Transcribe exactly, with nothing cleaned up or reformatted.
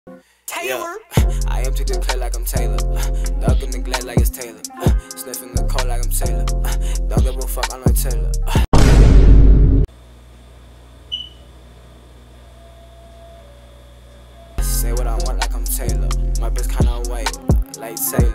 Taylor. Yeah. I empty the clip like I'm Taylor. Duck in the glad like it's Taylor. Sniffing the cold like I'm Taylor. Don't give a fuck, I'm like Taylor. Say what I want like I'm Taylor. My bitch kinda white, like Taylor.